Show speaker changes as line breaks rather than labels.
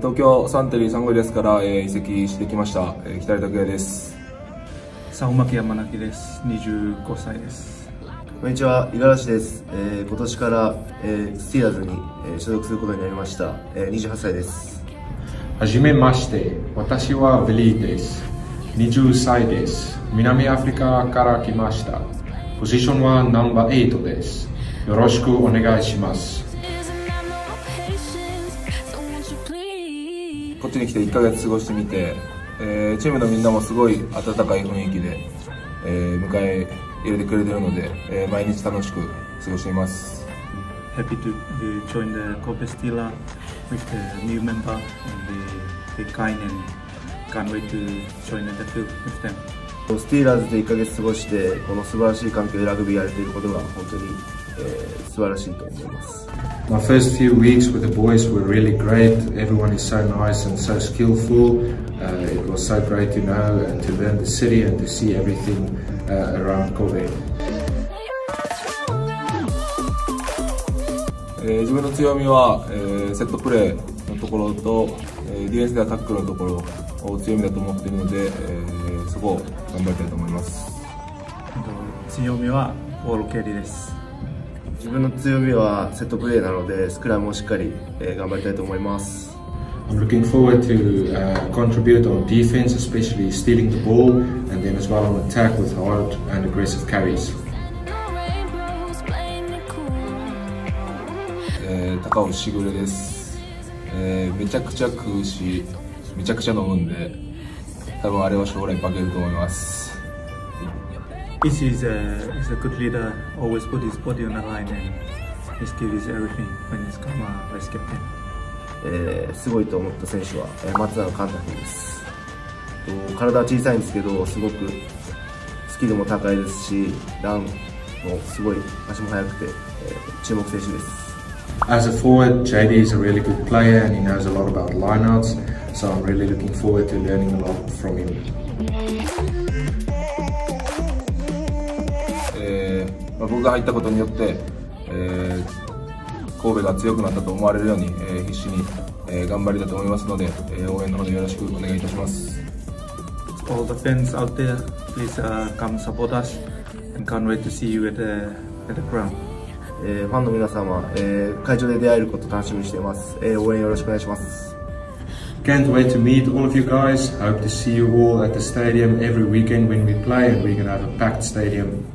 東京サンテリーサンゴリアスから、移籍してきました、北井拓也です。
佐尾巻山中です。25歳です。
こんにちは、五十嵐です。今年から、スティーラーズに、所属することになりました。28歳です。
はじめまして、私はヴィリーです。20歳です。南アフリカから来ました。ポジションはナンバー8です。よろしくお願いします。
こっちに来て1ヶ月過ごしてみて、チームのみんなもすごい温かい雰囲気で、迎え入れてくれてるので、毎日楽しく過ごしています。
Happy to join the Kobe Steelers with the new member and the kind and can't wait to join the field with them.
スティーラーズで1ヶ月過ごしてこの素晴らしい環境でラグビーやれていることが本当に、素晴らしいと思います。
My first few weeks with the boys were really great. Everyone is so nice and so skillful. It was so great to know and to learn the city and to see everything around Kobe.
自分の強みは、セットプレーのところと、ディフェンスではタックルのところを強みだと思っているので、そこを頑張りたいと思います。
強みはボール蹴りです。
自分の強みはセットプレーなのでスクラムをしっかり、頑張りたいと思います。
I'm looking forward to contribute on defense, especially stealing the ball, and then as well on attack with hard and aggressive carries.
高尾しぐれです。めちゃくちゃ食うし、めちゃくちゃ飲むんで、多分あれは将来化けると思います。
He's a good leader, always put his body on the line and his skill is everything when he's come vice captain.
すごいと思った選手は、松永寛太君です。体は小さいんですけど、すごくスキルも高いですし、ランもすごい足も速くて、注目選手です。
As a forward, JD is a really good player and he knows a lot about lineouts, so I'm really looking forward to learning a lot from him.
僕が入ったことによって、神戸が強くなったと思われるように、必死に、頑張りたいと思いますので、応援の方でよろしくお願いいたします。
All the fans out there, please come support us and can't wait to see you at the ground.
ファンの皆様、会場で出会えることを楽しみにしています。応援よろしくお願いします。
Can't wait to meet all of you guys. Hope to see you all at the stadium every weekend when we play, and we're going to have a packed stadium.